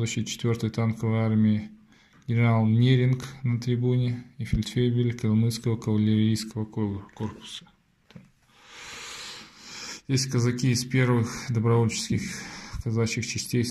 командующий 4-й танковой армией, генерал Неринг на трибуне и фельдфебель Калмыцкого кавалерийского корпуса. Здесь казаки из первых добровольческих казачьих частей